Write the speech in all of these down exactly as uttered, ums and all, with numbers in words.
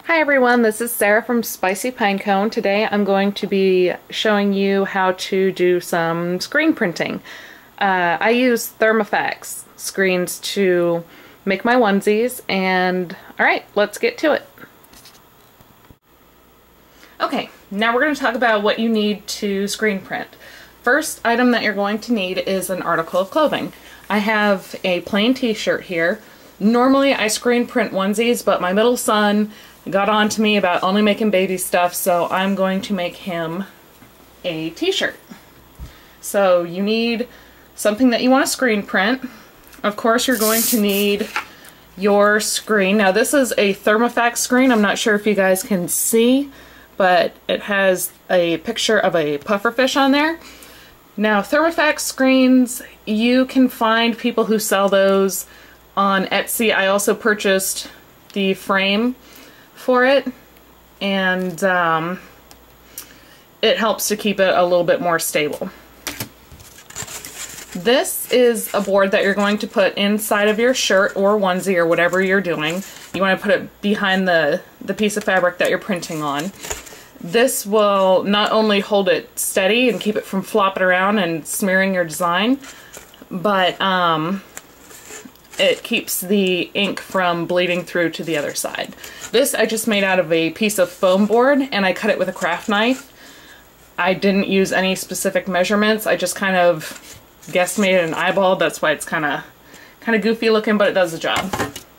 Hi everyone, this is Sarah from Spicy Pinecone. Today I'm going to be showing you how to do some screen printing. Uh, I use Thermofax screens to make my onesies, and alright, let's get to it. Okay, now we're going to talk about what you need to screen print. First item that you're going to need is an article of clothing. I have a plain t-shirt here. Normally I screen print onesies, but my middle son got on to me about only making baby stuff, so I'm going to make him a t-shirt. So you need something that you want to screen print. Of course you're going to need your screen. Now this is a Thermofax screen. I'm not sure if you guys can see, but it has a picture of a pufferfish on there. Now Thermofax screens, you can find people who sell those on Etsy. I also purchased the frame for it, and um, it helps to keep it a little bit more stable. This is a board that you're going to put inside of your shirt or onesie or whatever you're doing. You want to put it behind the, the piece of fabric that you're printing on. This will not only hold it steady and keep it from flopping around and smearing your design, but um, it keeps the ink from bleeding through to the other side. This I just made out of a piece of foam board, and I cut it with a craft knife. I didn't use any specific measurements. I just kind of guesstimated an eyeball. That's why it's kind of kind of goofy looking, but it does the job.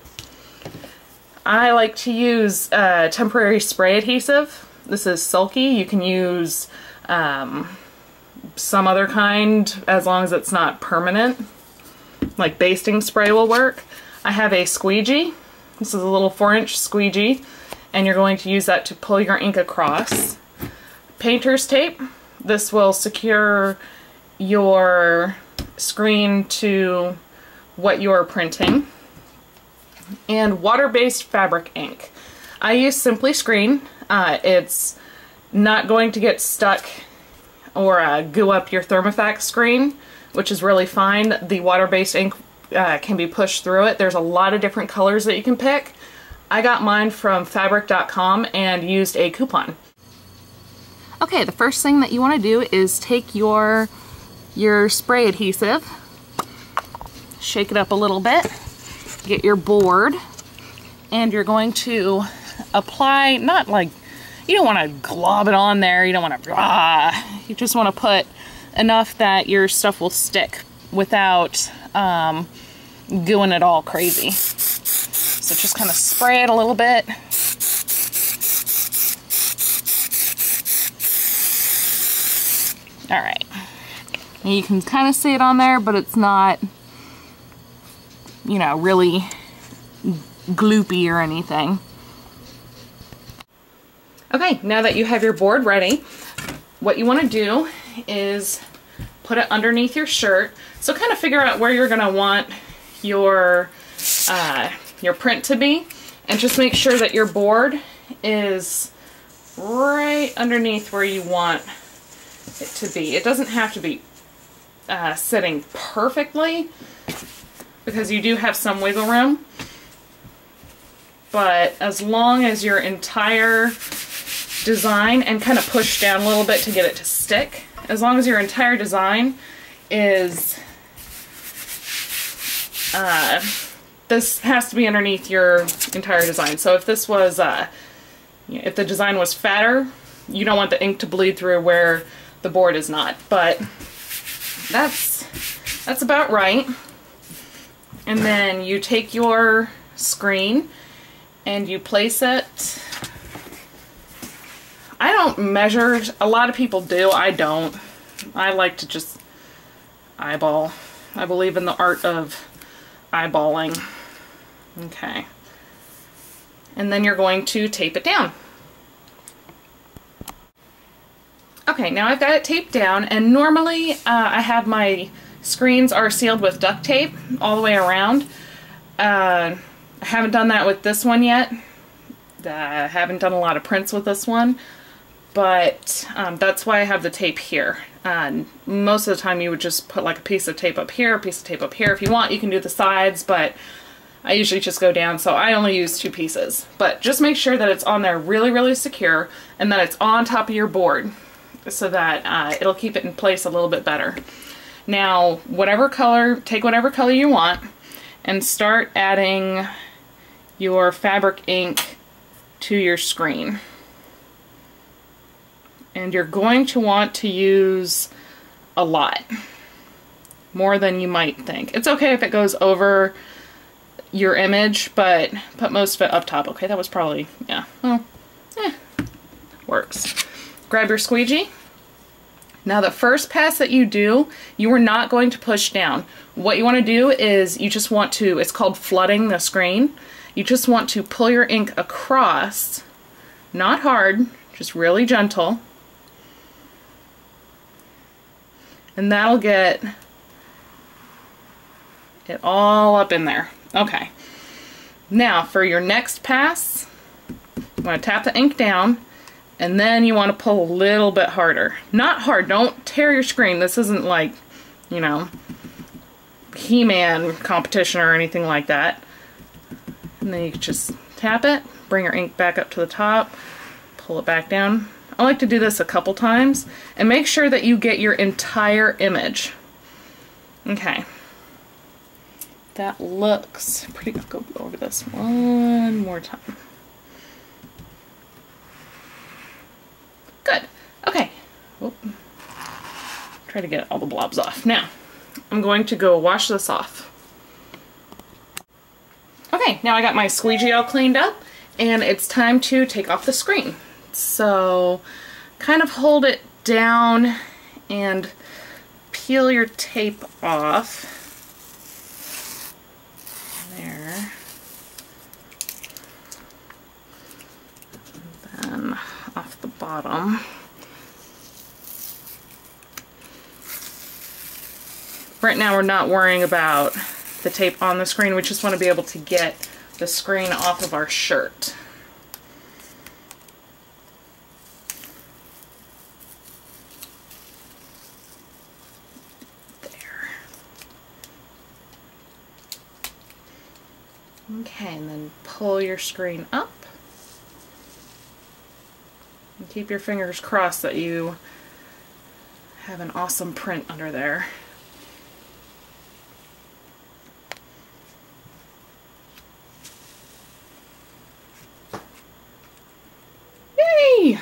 I like to use uh, temporary spray adhesive. This is Sulky. You can use um, some other kind as long as it's not permanent. Like basting spray will work. I have a squeegee. This is a little four inch squeegee, and you're going to use that to pull your ink across. Painter's tape. This will secure your screen to what you're printing. And water-based fabric ink. I use Simply Screen. Uh, it's not going to get stuck or uh, goo up your Thermofax screen, which is really fine. The water-based ink uh, can be pushed through it. There's a lot of different colors that you can pick. I got mine from fabric dot com and used a coupon. Okay, the first thing that you want to do is take your, your spray adhesive, shake it up a little bit, get your board, and you're going to apply, not like, you don't want to glob it on there, you don't want to, ah, you just want to put enough that your stuff will stick without um, gooing it all crazy. So just kind of spray it a little bit. Alright. You can kind of see it on there, but it's not, you know, really gloopy or anything. Okay, now that you have your board ready, what you want to do is put it underneath your shirt. So kind of figure out where you're going to want your uh, your print to be, and just make sure that your board is right underneath where you want it to be. It doesn't have to be uh, sitting perfectly, because you do have some wiggle room, but as long as your entire design, and kind of push down a little bit to get it to stick, as long as your entire design is, uh, this has to be underneath your entire design. So if this was, uh, if the design was fatter, you don't want the ink to bleed through where the board is not, but that's, that's about right. And then you take your screen and you place it. I don't measure. A lot of people do. I don't. I like to just eyeball. I believe in the art of eyeballing. Okay. And then you're going to tape it down. Okay, now I've got it taped down, and normally uh, I have my screens are sealed with duct tape all the way around. Uh, I haven't done that with this one yet. I uh, haven't done a lot of prints with this one. But um, that's why I have the tape here. Uh, most of the time you would just put like a piece of tape up here, a piece of tape up here. If you want, you can do the sides, but I usually just go down, so I only use two pieces. But just make sure that it's on there really, really secure and that it's on top of your board so that uh, it'll keep it in place a little bit better. Now, whatever color, take whatever color you want and start adding your fabric ink to your screen. And you're going to want to use a lot, more than you might think. It's okay if it goes over your image, but put most of it up top. Okay, that was probably, yeah, well, eh, works. Grab your squeegee. Now the first pass that you do, you are not going to push down. What you want to do is you just want to, it's called flooding the screen. You just want to pull your ink across, not hard, just really gentle. And that'll get it all up in there. Okay. Now for your next pass, you want to tap the ink down and then you want to pull a little bit harder. Not hard, don't tear your screen. This isn't like, you know, He-Man competition or anything like that. And then you just tap it, bring your ink back up to the top, pull it back down. I like to do this a couple times and make sure that you get your entire image. Okay. That looks pretty good. Go over this one more time. Good. Okay. Oop. Try to get all the blobs off. Now, I'm going to go wash this off. Okay, now I got my squeegee all cleaned up and it's time to take off the screen. So kind of hold it down and peel your tape off. There. And then off the bottom. Right now we're not worrying about the tape on the screen, we just want to be able to get the screen off of our shirt. Okay, and then pull your screen up. And keep your fingers crossed that you have an awesome print under there. Yay!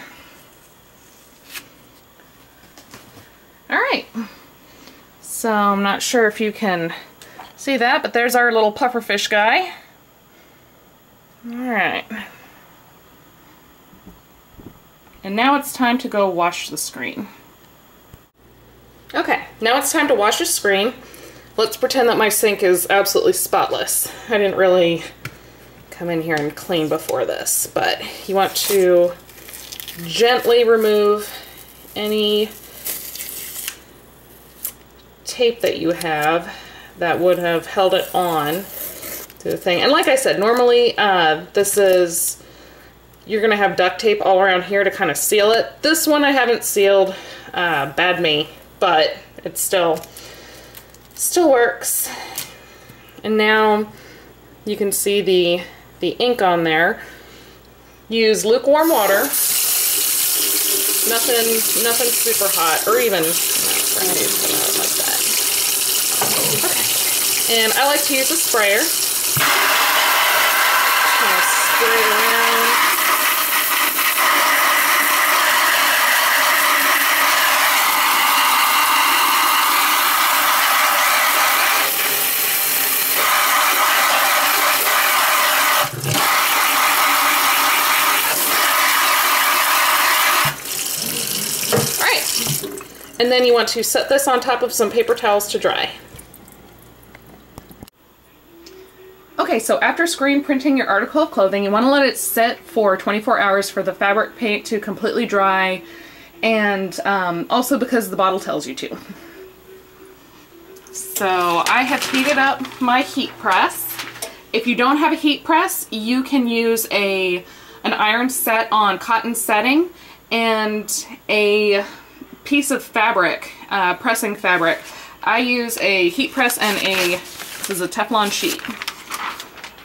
Alright. So I'm not sure if you can see that, but there's our little pufferfish guy. Alright. And now it's time to go wash the screen. Okay, now it's time to wash the screen. Let's pretend that my sink is absolutely spotless. I didn't really come in here and clean before this, but you want to gently remove any tape that you have that would have held it on to the thing. And like I said, normally uh, this is, you're gonna have duct tape all around here to kind of seal it. This one I haven't sealed, uh, bad me, but it still, still works. And now you can see the, the ink on there. Use lukewarm water, nothing, nothing super hot, or even, no, like that. Okay, and I like to use a sprayer. Kind of spray it around. Alright, and then you want to set this on top of some paper towels to dry. Okay, so after screen printing your article of clothing, you want to let it sit for twenty-four hours for the fabric paint to completely dry, and um, also because the bottle tells you to. So I have heated up my heat press. If you don't have a heat press, you can use a an iron set on cotton setting and a piece of fabric, uh, pressing fabric. I use a heat press and a, this is a Teflon sheet.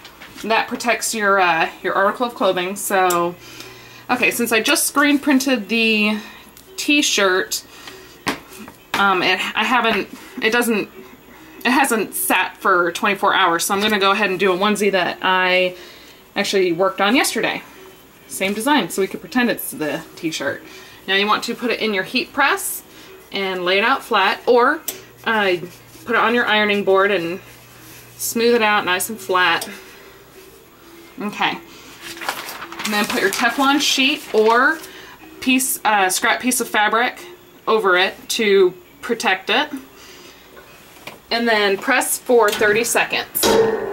that protects your uh, your article of clothing. So, okay, since I just screen printed the t-shirt, um, it I haven't it doesn't it hasn't sat for twenty-four hours, so I'm gonna go ahead and do a onesie that I actually worked on yesterday. Same design, so we could pretend it's the t-shirt. Now you want to put it in your heat press and lay it out flat, or uh, put it on your ironing board and smooth it out nice and flat. Okay. And then put your Teflon sheet or piece, uh, scrap piece of fabric over it to protect it. And then press for thirty seconds.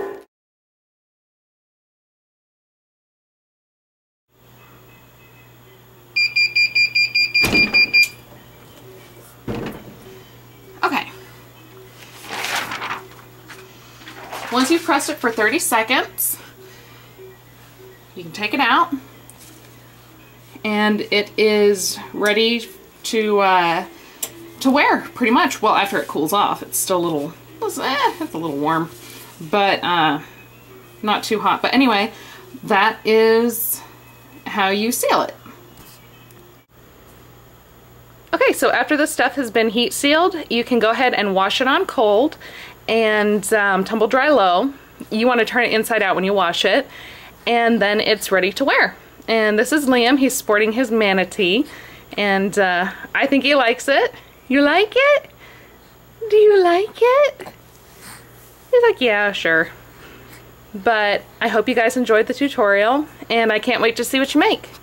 Okay. Once you've pressed it for thirty seconds, you can take it out, and it is ready to uh, to wear, pretty much. Well, after it cools off, it's still a little, it's, eh, it's a little warm, but uh, not too hot. But anyway, that is how you seal it. Okay, so after the stuff has been heat sealed, you can go ahead and wash it on cold and um, tumble dry low. You want to turn it inside out when you wash it, and then it's ready to wear. And this is Liam. He's sporting his manatee, and uh, I think he likes it. You like it? Do you like it? He's like, yeah, sure. But I hope you guys enjoyed the tutorial, and I can't wait to see what you make.